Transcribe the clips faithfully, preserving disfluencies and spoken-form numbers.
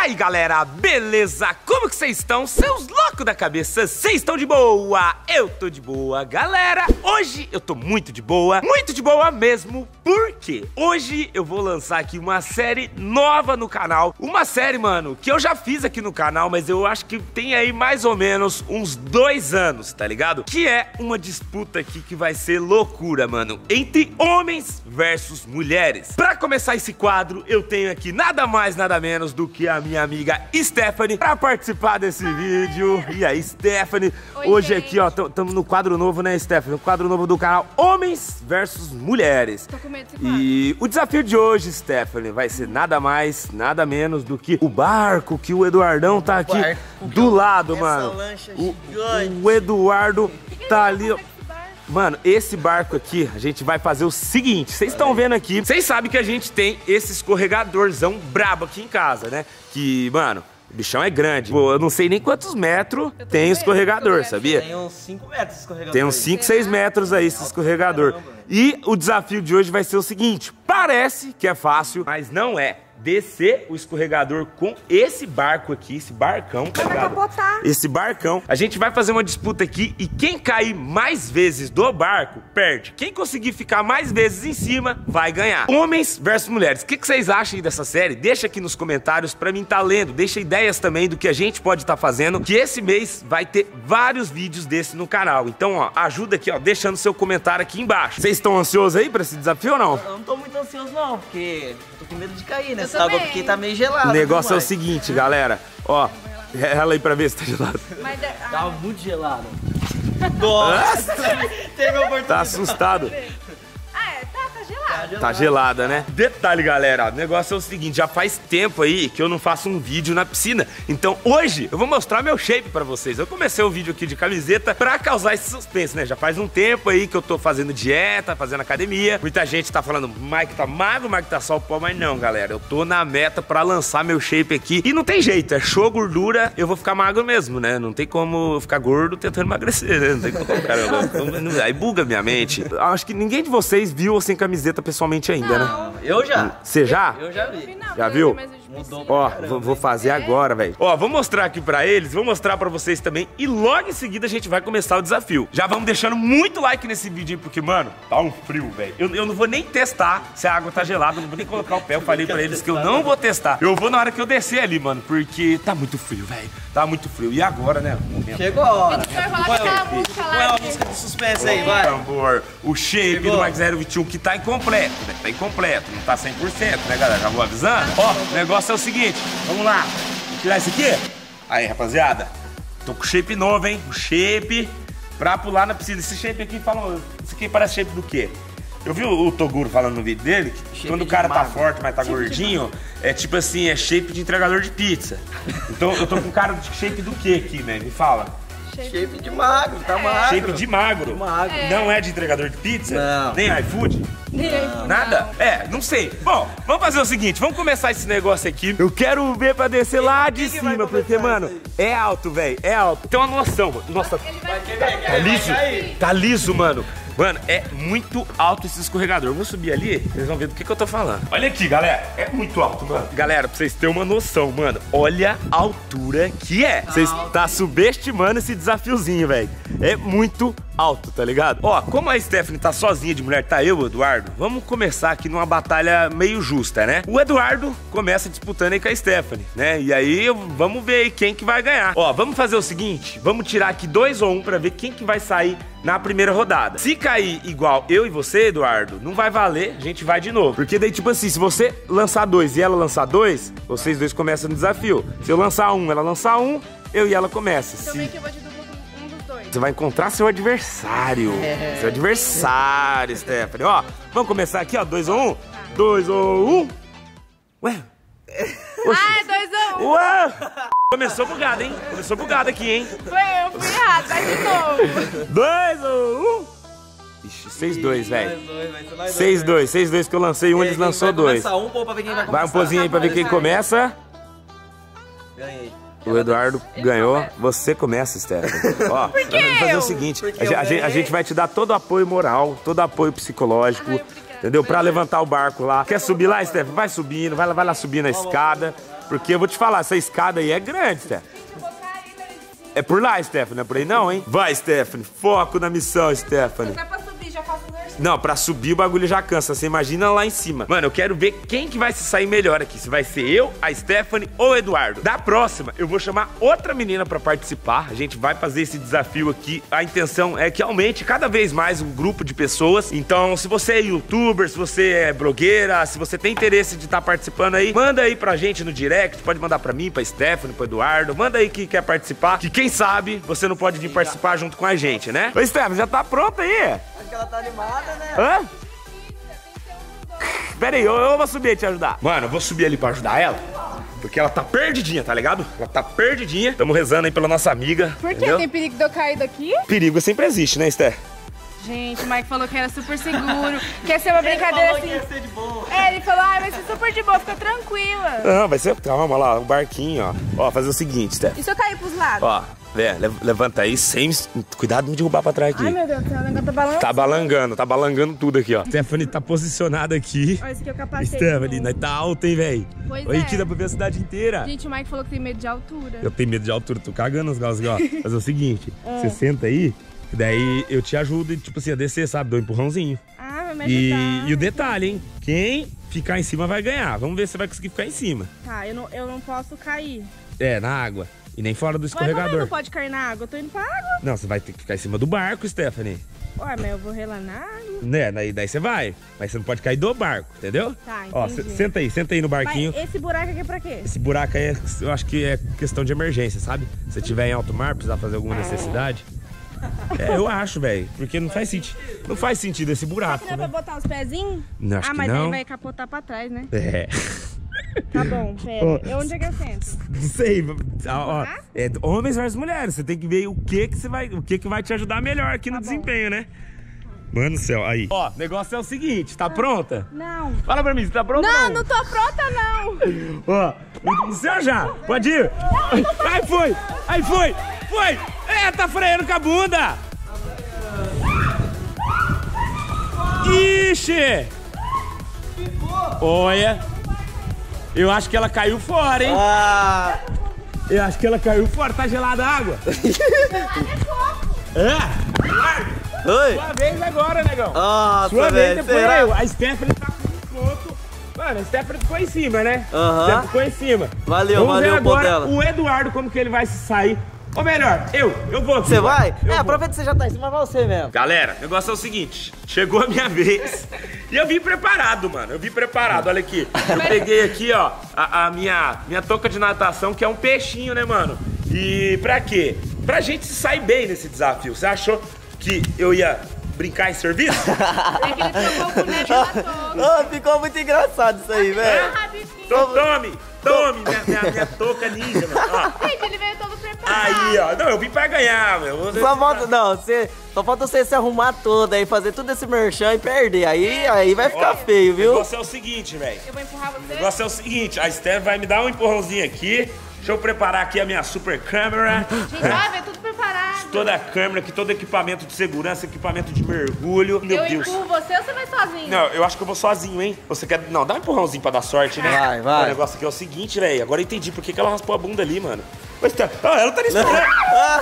aí, galera, beleza? Como que vocês estão? Seus loucos da cabeça, vocês estão de boa? Eu tô de boa, galera. Hoje eu tô muito de boa, muito de boa mesmo, porque hoje eu vou lançar aqui uma série nova no canal. Uma série, mano, que eu já fiz aqui no canal, mas eu acho que tem aí mais ou menos uns dois anos, tá ligado? Que é uma disputa aqui que vai ser loucura, mano, entre homens versus mulheres. Pra começar esse quadro, eu tenho aqui nada mais, nada menos do que a minha amiga Stephanie pra participar desse Oi. vídeo. E aí, Stephanie? Oi, hoje gente. aqui, ó, estamos no quadro novo, né, Stephanie? No quadro novo do canal Homens versus Mulheres. Tô com medo desse quadro. E o desafio de hoje, Stephanie, vai ser nada mais, nada menos do que o barco que o Eduardão tá aqui do lado, mano. O, o Eduardo tá ali, ó. Mano, esse barco aqui, a gente vai fazer o seguinte, vocês estão vendo aqui, vocês sabem que a gente tem esse escorregadorzão brabo aqui em casa, né? Que, mano, o bichão é grande. Pô, eu não sei nem quantos metros tem o escorregador, sabia? Tem uns cinco metros esse escorregador. Tem uns cinco, seis metros aí esse escorregador. E o desafio de hoje vai ser o seguinte, parece que é fácil, mas não é. Descer o escorregador com esse barco aqui, esse barcão, tá ligado? Esse barcão. A gente vai fazer uma disputa aqui e quem cair mais vezes do barco, perde. Quem conseguir ficar mais vezes em cima, vai ganhar. Homens versus mulheres. O que, que vocês acham aí dessa série? Deixa aqui nos comentários pra mim tá lendo. Deixa ideias também do que a gente pode estar tá fazendo, que esse mês vai ter vários vídeos desse no canal. Então, ó, ajuda aqui, ó, deixando seu comentário aqui embaixo. Vocês estão ansiosos aí pra esse desafio ou não? Eu não tô muito ansioso não, porque eu tô com medo de cair, né? Essa água porque tá meio gelada. O negócio é o seguinte, galera. Ó, ela aí pra ver se tá gelado. Mas tá muito gelado. Nossa! Teve uma oportunidade. Tá assustado. Gelada. Tá gelada, né? Detalhe, galera, o negócio é o seguinte, já faz tempo aí que eu não faço um vídeo na piscina. Então hoje eu vou mostrar meu shape pra vocês. Eu comecei o vídeo aqui de camiseta pra causar esse suspense, né? Já faz um tempo aí que eu tô fazendo dieta, fazendo academia. Muita gente tá falando, Mike tá magro, Mike tá só o pó, mas não, galera. Eu tô na meta pra lançar meu shape aqui. E não tem jeito, é show gordura, eu vou ficar magro mesmo, né? Não tem como eu ficar gordo tentando emagrecer, né? Não tem como, caramba. Aí buga minha mente. Acho que ninguém de vocês viu eu sem camiseta pessoalmente ainda, não. né? Eu já. Você já? Eu já vi. Já viu? Mudou. Ó, vou, vou fazer agora, velho. Ó, vou mostrar aqui pra eles, vou mostrar pra vocês também. E logo em seguida a gente vai começar o desafio. Já vamos deixando muito like nesse vídeo aí, porque, mano, tá um frio, velho. Eu, eu não vou nem testar se a água tá gelada, eu não vou nem colocar o pé. Eu falei pra eles que eu não vou testar. Eu vou na hora que eu descer ali, mano, porque tá muito frio, velho. Tá muito frio. E agora, né? Chegou a hora. Qual é a música de suspense aí, vai? Tambor, o shape Chegou. do Mike zero vinte e um que tá incompleto, né? Tá incompleto, não tá cem por cento, né, galera? Já vou avisando. Ó, o negócio é o seguinte, vamos lá. Vou tirar esse aqui. Aí, rapaziada, tô com o shape novo, hein? O shape pra pular na piscina. Esse shape aqui, falam, isso aqui parece shape do quê? Eu vi o, o Toguro falando no vídeo dele que shape quando o cara tá forte, mas tá shape gordinho, é tipo assim, é shape de entregador de pizza. Então eu tô com cara de shape do quê aqui, né? Me fala. Shape de magro, tá magro. Shape de magro. De magro. É. Não é de entregador de pizza? Não. Nem iFood? Não. Nada? É, não sei. Bom, vamos fazer o seguinte, vamos começar esse negócio aqui. Eu quero ver pra descer lá de que cima, que porque, mano, é alto, velho, é alto. Tem uma noção, mano. Nossa, tá, tá liso, tá liso, mano. Mano, é muito alto esse escorregador. Eu vou subir ali, vocês vão ver do que, que eu tô falando. Olha aqui, galera. É muito alto, mano. Galera, pra vocês terem uma noção, mano, olha a altura que é. Vocês tá subestimando esse desafiozinho, velho. É muito alto, tá ligado? Ó, como a Stephanie tá sozinha de mulher, tá eu, o Eduardo, vamos começar aqui numa batalha meio justa, né? O Eduardo começa disputando aí com a Stephanie, né? E aí, vamos ver aí quem que vai ganhar. Ó, vamos fazer o seguinte, vamos tirar aqui dois ou um pra ver quem que vai sair na primeira rodada. Se cair igual eu e você, Eduardo, não vai valer, a gente vai de novo. Porque daí, tipo assim, se você lançar dois e ela lançar dois, vocês dois começam no desafio. Se eu lançar um, ela lançar um, eu e ela começa. Então se... meio que eu vou de dupla com um dos dois. Você vai encontrar seu adversário. É. Seu adversário, Stephanie. Ó, vamos começar aqui, ó. Dois ou um? Tá. Dois ou um. Ué? Oxi. Ah, é dois ou um. Ué! Começou bugado, hein? Começou bugado aqui, hein? Foi eu, fui errado. Vai de novo. Dois ou um. Ixi, seis dois, velho. seis dois, seis dois que eu lancei um, eles lançou dois. Vai um, pô, pra ver quem vai começar. Vai um pozinho aí pra ver quem começa. Ganhei. O Eduardo ganhou, você começa, Stephanie. Ó, Por que vamos fazer eu? o seguinte, a, a, gente, a gente vai te dar todo o apoio moral, todo o apoio psicológico, ai, entendeu? Pra levantar o barco lá. Quer subir lá, Stephanie? Vai subindo, vai, vai lá subir na escada. Porque eu vou te falar, essa escada aí é grande, Steph. É por lá, Stephanie, não é por aí não, hein? Vai, Stephanie, foco na missão, Stephanie. Não é pra subir, já faço o exercício. Não, pra subir o bagulho já cansa, você imagina lá em cima. Mano, eu quero ver quem que vai se sair melhor aqui. Se vai ser eu, a Stephanie ou o Eduardo. Da próxima, eu vou chamar outra menina pra participar. A gente vai fazer esse desafio aqui. A intenção é que aumente cada vez mais um grupo de pessoas. Então, se você é youtuber, se você é blogueira, se você tem interesse de estar participando aí, manda aí pra gente no direct. Pode mandar pra mim, pra Stephanie, pro Eduardo. Manda aí que quer participar. Que quem sabe você não pode vir participar junto com a gente, né? Ô, Stephanie, já tá pronta aí? Acho que ela tá animada, né? Hã? Pera aí, eu, eu vou subir te ajudar. Mano, eu vou subir ali pra ajudar ela. Porque ela tá perdidinha, tá ligado? Ela tá perdidinha. Tamo rezando aí pela nossa amiga. Por quê? Entendeu? Tem perigo de eu cair daqui? Perigo sempre existe, né, Esther? Gente, o Mike falou que era super seguro. Quer ser uma brincadeira assim. Que ia ser de boa. É, ele falou, ah, vai ser super de boa, fica tranquila. Não, vai ser. Calma lá, o barquinho, ó. Ó, fazer o seguinte, Esther. E se eu cair pros lados? Ó, é, levanta aí sem. Cuidado de me derrubar pra trás aqui. Ai, meu Deus, o negócio tá balançando. Tá balangando, tá balangando tudo aqui, ó. Stephanie tá posicionada aqui. Olha, esse aqui é o capacete. Stephanie, nós tá alto, hein, velho? Pois Olha é. aqui, dá pra ver a cidade inteira. Gente, o Mike falou que tem medo de altura. Eu tenho medo de altura, tô cagando os galos aqui, ó. Fazer o seguinte, você senta aí, que daí eu te ajudo, tipo assim, a descer, sabe? Dou um empurrãozinho. Ah, vai me E, ajudar. e o detalhe, hein? Quem ficar em cima vai ganhar. Vamos ver se você vai conseguir ficar em cima. Tá, eu não, eu não posso cair. É, na água. E nem fora do Mas como é que escorregador. não pode cair na água? Eu tô indo pra água. Não, você vai ter que ficar em cima do barco, Stephanie. Ué, mas eu vou relar na água. Né, daí, daí você vai. Mas você não pode cair do barco, entendeu? Tá, Ó, entendi. se- senta aí, senta aí no barquinho. Mas esse buraco aqui é pra quê? Esse buraco aí, é- eu acho que é questão de emergência, sabe? Se tiver em alto mar, precisar fazer alguma necessidade. É, eu acho, velho. Porque não faz sentido. Não faz sentido esse buraco, Não é pra né? botar os pezinhos? Não, acho ah, que mas não. aí vai capotar pra trás, né? É. Tá bom, pera. Ó. E onde é que eu sento? Não sei. Ó, ó, é homens versus mulheres. Você tem que ver o que que você vai, o que que vai te ajudar melhor aqui no bom. desempenho, né? Mano do céu, aí. Ó, o negócio é o seguinte, tá pronta? Não. Fala pra mim, você tá pronta? Não, não tô pronta, não. Ó, no céu já. Pode ir. Aí foi. Aí foi. Foi. É, tá freando com a bunda. Ixi. Olha. Eu acho que ela caiu fora, hein? Ah, Eu acho que ela caiu fora. Tá gelada a água? É? oi. Sua vez agora, negão. Nossa, Sua vez velho, depois será? eu. A Stephanie tá com um ponto. Mano, a Stephanie ficou em cima, né? Aham. Stephanie ficou em cima. Valeu, Vamos valeu ver o ponto agora dela. o Eduardo, como que ele vai se sair. Ou melhor, eu. Eu vou. Você vai? Eu é, vou. aproveita que você já tá em cima, vai você mesmo. Galera, o negócio é o seguinte, chegou a minha vez e eu vim preparado, mano, eu vim preparado, olha aqui. Eu peguei aqui, ó, a, a minha, minha touca de natação, que é um peixinho, né, mano? E pra quê? Pra gente se sair bem nesse desafio. Você achou que eu ia brincar em serviço? É que ele trocou o boneco da toga. Ah, ficou muito engraçado isso aí, velho. Rapidinho. Então tome, tome minha, minha, minha touca ninja, mano. Ó. Gente, ele veio todo preparado. Aí, ó, não, eu vim pra ganhar, meu. Você- Só falta, não, você, só falta você se arrumar toda aí, fazer tudo esse merchan e perder. Aí, aí vai ficar Ó, feio, O viu? negócio é o seguinte, velho. Eu vou empurrar O você. negócio é o seguinte, a Steph vai me dar um empurrãozinho aqui. Deixa eu preparar aqui a minha super câmera. Gente, vai, veio tudo preparado. Toda a câmera aqui, todo equipamento de segurança, equipamento de mergulho. Meu eu Deus. empurro você ou você vai sozinho? Não, eu acho que eu vou sozinho, hein? Você quer... Não, dá um empurrãozinho pra dar sorte, né? Vai, vai. O negócio aqui é o seguinte, velho. Agora eu entendi por que que ela raspou a bunda ali, mano. Mas tá... Ah, ela tá nesse Ah.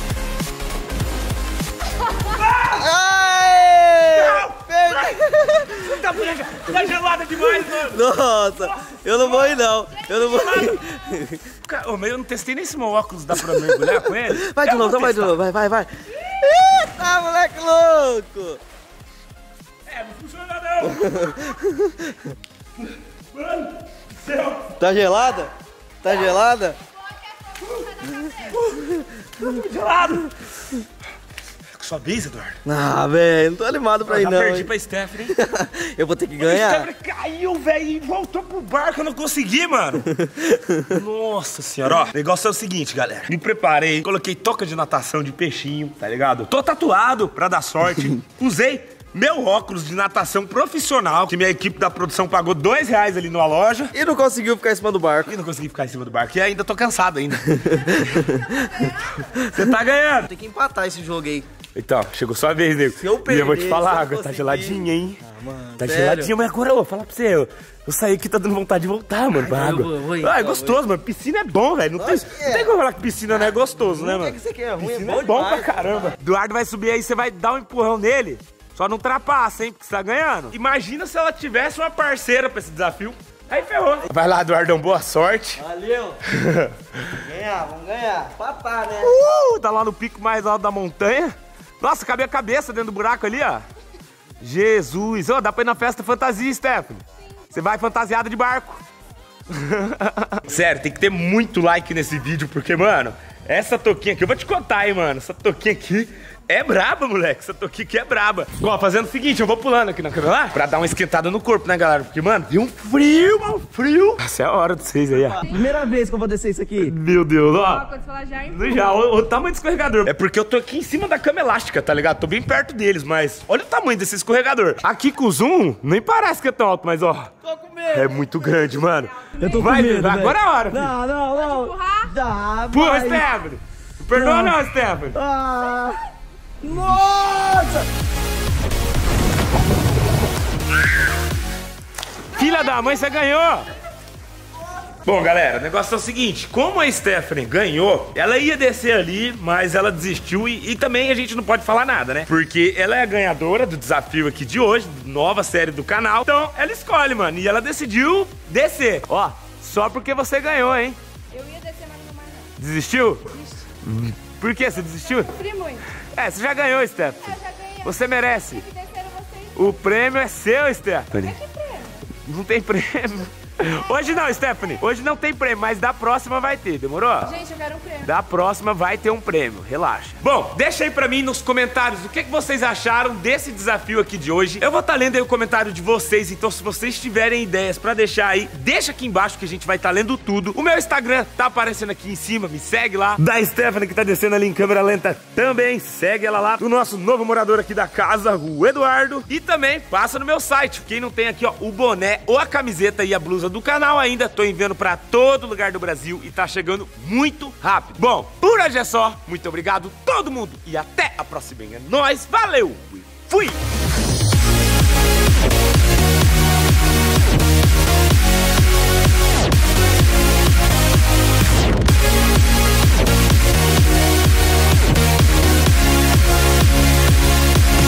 Ai! Perdi. tá, tá gelada demais, mano. Nossa, eu não vou ir não. Eu não vou ir. Cara, ô, mas eu não testei nem esse meu óculos, dá pra mergulhar com ele? Vai de Eu novo, vou então vai de testar. novo, vai, vai, vai. Eita, moleque louco! É, não funciona não. Mano, céu. Tá gelada? Tá gelada? Gelado. Sua vez, Eduardo. Ah, velho, não tô animado pra ir Já não. perdi hein? pra Stephanie. Eu vou ter que A ganhar. Stephanie caiu, velho, e voltou pro barco, eu não consegui, mano. Nossa senhora, ó. O negócio é o seguinte, galera. Me preparei, coloquei touca de natação de peixinho, tá ligado? Tô tatuado pra dar sorte. Usei meu óculos de natação profissional, que minha equipe da produção pagou dois reais ali numa loja. E não conseguiu ficar em cima do barco. E não consegui ficar em cima do barco. E ainda tô cansado ainda. Você tá ganhando. Tem que empatar esse jogo aí. Então, chegou sua vez, nego. Se eu E eu vou te perder, falar, se a eu água tá conseguir- geladinha, hein? mano. Tá sério? geladinho, mas agora eu vou falar pra você, eu, eu saí aqui, tá dando vontade de voltar, mano, pra Ai, água. eu vou, eu vou ir, ah, é então, gostoso, mano. Piscina é bom, velho. Não, tem, Lógico que não é. tem como falar que piscina não é gostoso, né, Não mano? é que isso aqui é ruim, Piscina é bom, é bom demais, pra caramba. Eduardo vai subir aí, você vai dar um empurrão nele. Só não ultrapassa, hein, porque você tá ganhando. Imagina se ela tivesse uma parceira pra esse desafio. Aí ferrou. Vai lá, Eduardão, boa sorte. Valeu. Ganhar, vamos ganhar. Papá, né? Uh, tá lá no pico mais alto da montanha. Nossa, cabe a cabeça dentro do buraco ali, ó. Jesus. Ô, dá pra ir na festa fantasia, Stephanie. Você vai fantasiada de barco. Sério, tem que ter muito like nesse vídeo, porque, mano, essa touquinha aqui, eu vou te contar, hein, mano. Essa touquinha aqui é braba, moleque. Essa touquinha aqui é braba. Ó, fazendo o seguinte, eu vou pulando aqui na câmera lá pra dar uma esquentada no corpo, né, galera? Porque, mano, deu um frio, mano, frio. Essa é a hora de vocês aí, ó. Primeira vez que eu vou descer isso aqui. Meu Deus, Ó, ó. quando você falar já, No Já, o, o tamanho do escorregador. É porque eu tô aqui em cima da cama elástica, tá ligado? Tô bem perto deles, mas olha o tamanho desse escorregador. Aqui com o zoom, nem parece que é tão alto, mas ó. Tô com medo. É muito grande, mano. Eu tô com vai, medo, agora é a hora, filho. Não, não, não. empurrar? Dá, Pô, vai. Stephanie. Perdoa não, Stephanie. Ah. Nossa! Filha da mãe, você ganhou! Bom, galera, o negócio é o seguinte, como a Stephanie ganhou, ela ia descer ali, mas ela desistiu e, e também a gente não pode falar nada, né? Porque ela é a ganhadora do desafio aqui de hoje, nova série do canal, então ela escolhe, mano, e ela decidiu descer. Ó, só porque você ganhou, hein? Eu ia descer, mas não vou mais não. Desistiu? Por que você desistiu? Sofri muito. É, você já ganhou, Stephanie. Eu já ganhei. Você merece. Que desceram vocês. O prêmio é seu, Stephanie. Que prêmio? Não tem prêmio. Hoje não, Stephanie. Hoje não tem prêmio, mas da próxima vai ter, demorou? Gente, eu quero um prêmio. Da próxima vai ter um prêmio, relaxa. Bom, deixa aí pra mim nos comentários o que, que vocês acharam desse desafio aqui de hoje. Eu vou estar lendo aí o comentário de vocês, então se vocês tiverem ideias pra deixar aí, deixa aqui embaixo que a gente vai estar lendo tudo. O meu Instagram tá aparecendo aqui em cima, me segue lá. Da Stephanie que tá descendo ali em câmera lenta também, segue ela lá. O nosso novo morador aqui da casa, o Eduardo. E também passa no meu site, quem não tem aqui ó, o boné ou a camiseta e a blusa do canal ainda, tô enviando pra todo lugar do Brasil e tá chegando muito rápido. Bom, por hoje é só. Muito obrigado todo mundo e até a próxima. É nóis, valeu e fui!